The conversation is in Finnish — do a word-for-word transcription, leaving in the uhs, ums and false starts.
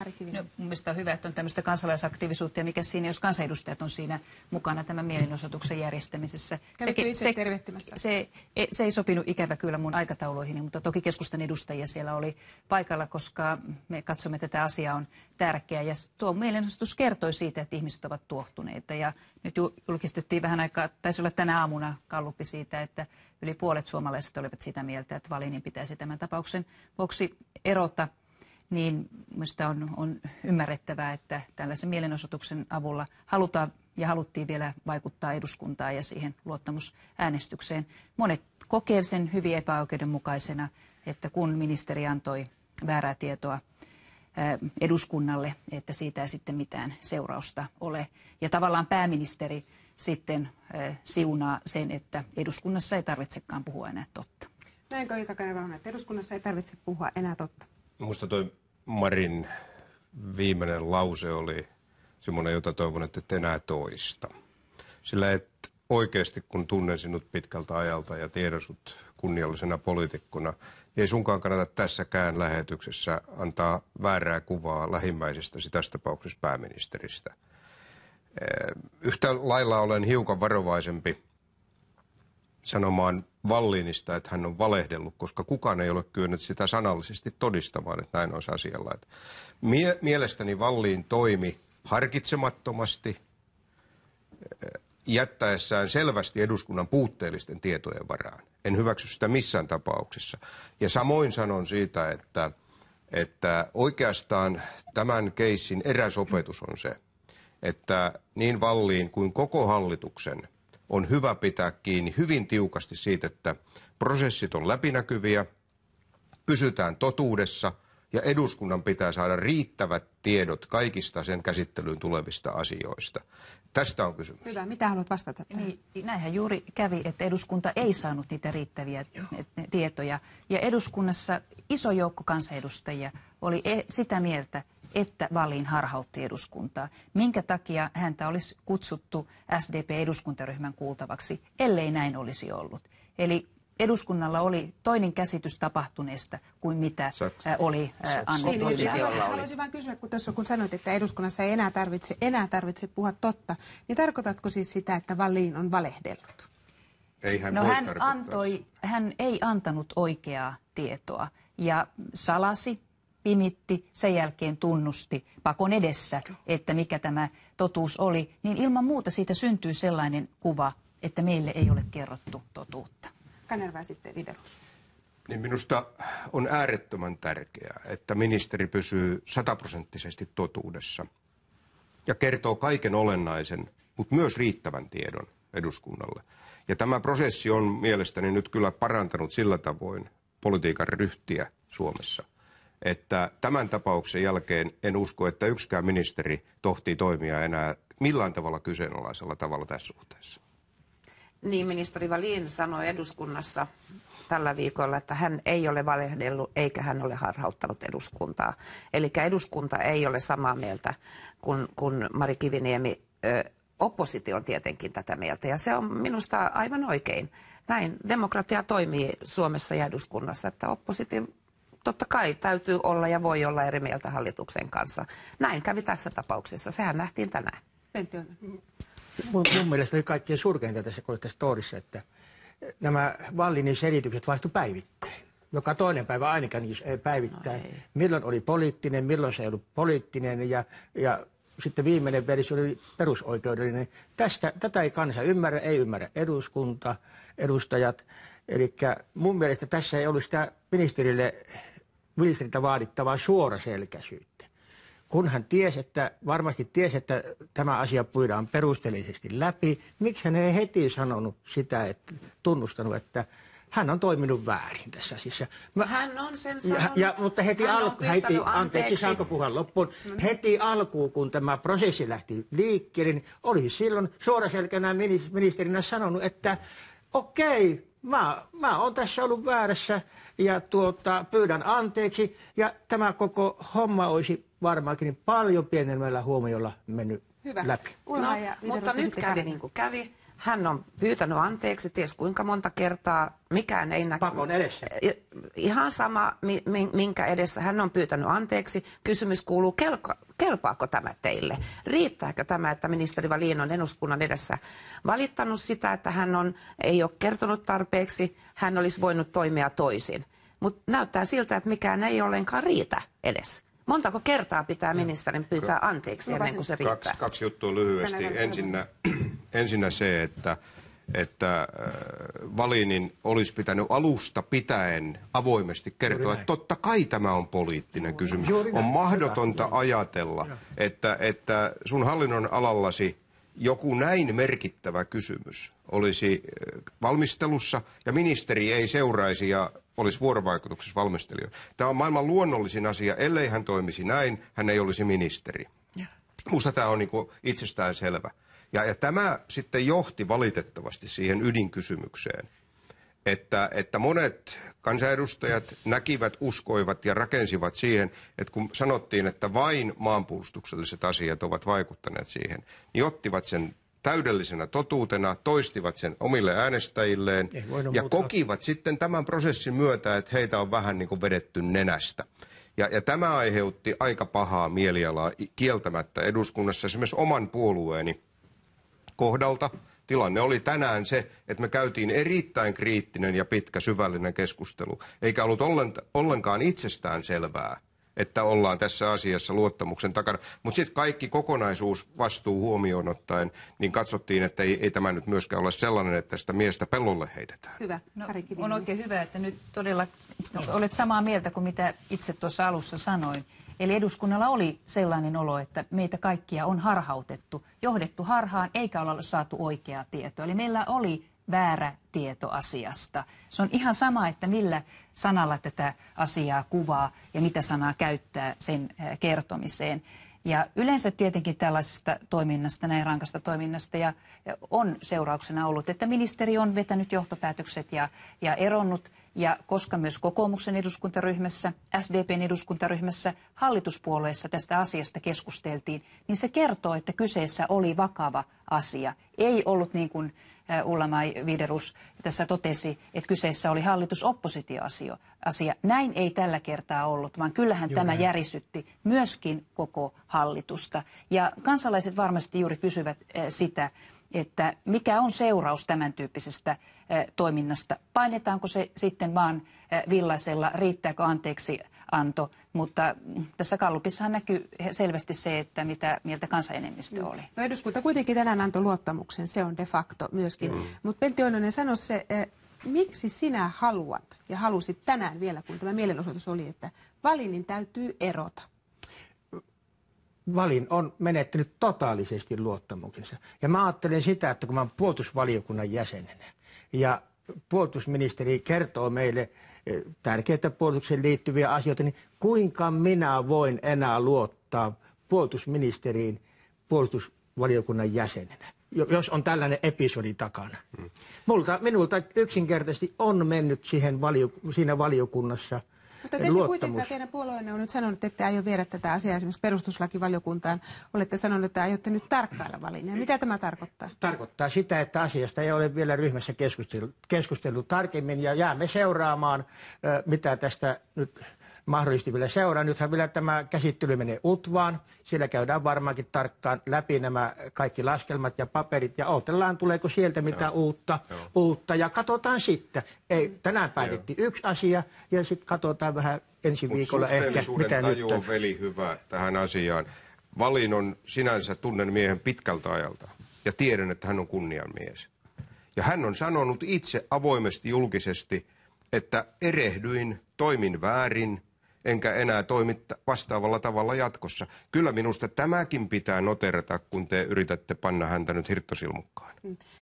No, mun mielestä on hyvä, että on tämmöistä kansalaisaktiivisuutta ja mikä siinä, jos kansanedustajat on siinä mukana tämän mielenosoituksen järjestämisessä. Kävitkö itse se, tervehtimässä? Se, se, se ei sopinut ikävä kyllä mun aikatauluihin, mutta toki keskustan edustajia siellä oli paikalla, koska me katsomme, että tämä asia on tärkeä. Ja tuo mielenosoitus kertoi siitä, että ihmiset ovat tuohtuneita. Ja nyt julkistettiin vähän aikaa, taisi olla tänä aamuna galluppi siitä, että yli puolet suomalaiset olivat sitä mieltä, että Wallinin pitäisi tämän tapauksen vuoksi erota. Niin minusta on, on ymmärrettävää, että tällaisen mielenosoituksen avulla halutaan ja haluttiin vielä vaikuttaa eduskuntaan ja siihen luottamusäänestykseen. Monet kokee sen hyvin epäoikeudenmukaisena, että kun ministeri antoi väärää tietoa eduskunnalle, että siitä ei sitten mitään seurausta ole. Ja tavallaan pääministeri sitten siunaa sen, että eduskunnassa ei tarvitsekaan puhua enää totta. Näinkö Ilkka Kanerva, että eduskunnassa ei tarvitse puhua enää totta? Minusta toi Marin viimeinen lause oli semmoinen, jota toivon, että et enää toista. Sillä et oikeasti, kun tunnen sinut pitkältä ajalta ja tiedän sut kunniallisena poliitikkona, ei sunkaan kannata tässäkään lähetyksessä antaa väärää kuvaa lähimmäisestäsi, tässä tapauksessa pääministeristä. Yhtä lailla olen hiukan varovaisempi sanomaan Wallinista, että hän on valehdellut, koska kukaan ei ole kyennyt sitä sanallisesti todistamaan, että näin olisi asialla. Mie- mielestäni Wallin toimi harkitsemattomasti, jättäessään selvästi eduskunnan puutteellisten tietojen varaan. En hyväksy sitä missään tapauksessa. Ja samoin sanon siitä, että, että oikeastaan tämän keissin eräs opetus on se, että niin Wallin kuin koko hallituksen on hyvä pitää kiinni hyvin tiukasti siitä, että prosessit on läpinäkyviä, pysytään totuudessa ja eduskunnan pitää saada riittävät tiedot kaikista sen käsittelyyn tulevista asioista. Tästä on kysymys. Hyvä. Mitä haluat vastata? Niin, näinhän juuri kävi, että eduskunta ei saanut niitä riittäviä tietoja. Ja eduskunnassa iso joukko kansanedustajia oli sitä mieltä, että Wallin harhautti eduskuntaa. Minkä takia häntä olisi kutsuttu S D P-eduskuntaryhmän kuultavaksi, ellei näin olisi ollut. Eli eduskunnalla oli toinen käsitys tapahtuneesta kuin mitä ää, oli ää, annettu. Niin, haluaisin, haluaisin vain kysyä, kun tuossa kun sanoit, että eduskunnassa ei enää tarvitse, enää tarvitse puhua totta, niin tarkoitatko siis sitä, että Wallin on valehdellut? Ei hän no voi hän, antoi, hän ei antanut oikeaa tietoa ja salasi, pimitti, sen jälkeen tunnusti pakon edessä, että mikä tämä totuus oli, niin ilman muuta siitä syntyy sellainen kuva, että meille ei ole kerrottu totuutta. Kanerva sitten Widerus. Niin minusta on äärettömän tärkeää, että ministeri pysyy sataprosenttisesti totuudessa ja kertoo kaiken olennaisen, mutta myös riittävän tiedon eduskunnalle. Ja tämä prosessi on mielestäni nyt kyllä parantanut sillä tavoin politiikan ryhtiä Suomessa, että tämän tapauksen jälkeen en usko, että yksikään ministeri tohtii toimia enää millään tavalla kyseenalaisella tavalla tässä suhteessa. Niin, ministeri Wallin sanoi eduskunnassa tällä viikolla, että hän ei ole valehdellut eikä hän ole harhauttanut eduskuntaa. Eli eduskunta ei ole samaa mieltä kuin, kuin Mari Kiviniemi. Ö, oppositio on tietenkin tätä mieltä ja se on minusta aivan oikein. Näin demokratia toimii Suomessa ja eduskunnassa, että oppositio totta kai täytyy olla ja voi olla eri mieltä hallituksen kanssa. Näin kävi tässä tapauksessa. Sehän nähtiin tänään. Pentti on. Mun, mun mielestä oli kaikkein surkeinta tässä storissa, että nämä Wallinin selitykset vaihtui päivittäin. Joka toinen päivä ainakin päivittäin. No milloin oli poliittinen, milloin se ei ollut poliittinen ja, ja sitten viimeinen versio oli perusoikeudellinen. Tästä, tätä ei kansa ymmärrä, ei ymmärrä eduskunta, edustajat. Eli mun mielestä tässä ei ollut sitä ministerille, ministeriltä vaadittavaa suoraselkäisyyttä. Kun hän tiesi, että, varmasti tiesi, että tämä asia puidaan perusteellisesti läpi, miksi hän ei heti sanonut sitä, että tunnustanut, että hän on toiminut väärin tässä asiassa. Mä, hän on sen sanonut. Ja, mutta heti alkuun, heti, anteeksi, saanko puhua loppuun, no, heti alkuun, kun tämä prosessi lähti liikkeelle, niin olisi silloin suoraselkänä ministerinä sanonut, että okei, mä, mä oon tässä ollut väärässä ja tuota, pyydän anteeksi ja tämä koko homma olisi varmaankin paljon pienemmällä huomiolla mennyt Hyvä. läpi. No, mutta nyt kävi niin kuin kävi. Hän on pyytänyt anteeksi ties kuinka monta kertaa. Mikään ei näky. Pakon edessä. Ihan sama, minkä edessä hän on pyytänyt anteeksi. Kysymys kuuluu, kelka, kelpaako tämä teille? Riittääkö tämä, että ministeri Wallin on eduskunnan edessä valittanut sitä, että hän on, ei ole kertonut tarpeeksi, hän olisi voinut toimia toisin. Mutta näyttää siltä, että mikään ei ollenkaan riitä edes. Montako kertaa pitää ministerin pyytää anteeksi ennen kuin se riittää? Kaksi, kaksi juttua lyhyesti. Ensinnä, ensinnä se, että, että äh, Wallinin olisi pitänyt alusta pitäen avoimesti kertoa, että totta kai tämä on poliittinen kysymys. On mahdotonta ajatella, että, että sun hallinnon alallasi joku näin merkittävä kysymys olisi valmistelussa ja ministeri ei seuraisi ja olisi vuorovaikutuksessa valmistelijoilla. Tämä on maailman luonnollisin asia. Ellei hän toimisi näin, hän ei olisi ministeri. Minusta tämä on niin kuin itsestään selvä. Ja, ja tämä sitten johti valitettavasti siihen ydinkysymykseen, että, että monet kansanedustajat näkivät, uskoivat ja rakensivat siihen, että kun sanottiin, että vain maanpuolustukselliset asiat ovat vaikuttaneet siihen, niin ottivat sen täydellisenä totuutena, toistivat sen omille äänestäjilleen ja kokivat sitten tämän prosessin myötä, että heitä on vähän niin kuin vedetty nenästä. Ja, ja tämä aiheutti aika pahaa mielialaa kieltämättä eduskunnassa esimerkiksi oman puolueeni kohdalta. Tilanne oli tänään se, että me käytiin erittäin kriittinen ja pitkä syvällinen keskustelu, eikä ollut ollenkaan itsestään selvää, että ollaan tässä asiassa luottamuksen takana. Mutta sitten kaikki kokonaisuus vastuu huomioon ottaen, niin katsottiin, että ei, ei tämä nyt myöskään ole sellainen, että sitä miestä pellolle heitetään. Hyvä. No, on oikein hyvä, että nyt todella olet samaa mieltä kuin mitä itse tuossa alussa sanoin. Eli eduskunnalla oli sellainen olo, että meitä kaikkia on harhautettu, johdettu harhaan, eikä olla saatu oikeaa tietoa. Eli meillä oli väärä tieto asiasta. Se on ihan sama, että millä sanalla tätä asiaa kuvaa ja mitä sanaa käyttää sen kertomiseen. Ja yleensä tietenkin tällaisesta toiminnasta, näin rankasta toiminnasta, ja on seurauksena ollut, että ministeri on vetänyt johtopäätökset ja, ja eronnut. Ja koska myös kokoomuksen eduskuntaryhmässä, S D P:n eduskuntaryhmässä, hallituspuolueessa tästä asiasta keskusteltiin, niin se kertoo, että kyseessä oli vakava asia. Ei ollut niin kuin Ulla-Maj Widerus tässä totesi, että kyseessä oli hallitus-oppositioasia. Näin ei tällä kertaa ollut, vaan kyllähän Joo, tämä järisytti myöskin koko hallitusta. Ja kansalaiset varmasti juuri kysyvät sitä, että mikä on seuraus tämän tyyppisestä toiminnasta. Painetaanko se sitten vaan villaisella, riittääkö anteeksi anto, mutta tässä Gallupissahan näkyy selvästi se, että mitä mieltä kansanenemmistö oli. No eduskunta kuitenkin tänään antoi luottamuksen, se on de facto myöskin. Mm. Mutta Pentti Oinonen, sano se, eh, miksi sinä haluat ja halusit tänään vielä, kun tämä mielenosoitus oli, että Wallinin täytyy erota? Wallin on menettänyt totaalisesti luottamuksensa. Ja mä ajattelen sitä, että kun mä olen puolustusvaliokunnan jäsenenä ja puolustusministeri kertoo meille tärkeitä puolustukseen liittyviä asioita, niin kuinka minä voin enää luottaa puolustusministeriin puolustusvaliokunnan jäsenenä, jos on tällainen episodi takana. Hmm. Multa, minulta yksinkertaisesti on mennyt siihen valio, siinä valiokunnassa Mutta te ette kuitenkaan, teidän puolueenne on nyt sanonut, että ette aio viedä tätä asiaa esimerkiksi perustuslakivaliokuntaan. Olette sanonut, että aiotte nyt tarkkailla Wallinia. Mitä tämä tarkoittaa? Tarkoittaa sitä, että asiasta ei ole vielä ryhmässä keskustellut, keskustellut tarkemmin ja jäämme seuraamaan, mitä tästä nyt mahdollisesti vielä seuraa. Nythän vielä tämä käsittely menee U T V Aan. Siellä käydään varmaankin tarkkaan läpi nämä kaikki laskelmat ja paperit ja odotellaan, tuleeko sieltä mitä Joo. uutta, Joo. uutta ja katsotaan sitten. Ei, tänään päätettiin Joo. yksi asia ja sitten katsotaan vähän ensi Mut viikolla ehkä mitä nyt on. Veli hyvä tähän asiaan. Wallin on sinänsä tunnen miehen pitkältä ajalta ja tiedän, että hän on kunnianmies. Ja hän on sanonut itse avoimesti julkisesti, että erehdyin, toimin väärin, enkä enää toimi vastaavalla tavalla jatkossa. Kyllä minusta tämäkin pitää noterata, kun te yritätte panna häntä nyt hirttosilmukkaan.